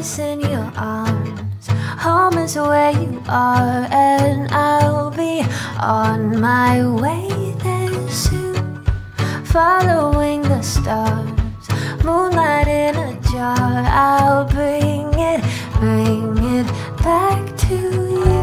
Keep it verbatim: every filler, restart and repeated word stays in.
place in your arms. Home is where you are, and I'll be on my way there soon, following the stars, moonlight in a jar. I'll bring it, bring it back to you.